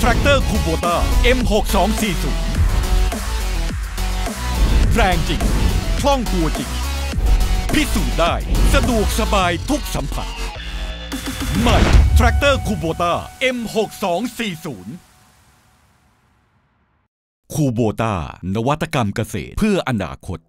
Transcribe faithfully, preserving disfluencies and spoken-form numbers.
Tractor Kubota เอ็ม หกสองสี่ศูนย์ แรงจริงคล่องตัวจริงพิสูจน์ได้สะดวกสบายทุกสัมผัสใหม่ Tractor Kubota เอ็ม หกสองสี่ศูนย์ คูโบต้านวัตกรรมเกษตรเพื่ออนาคต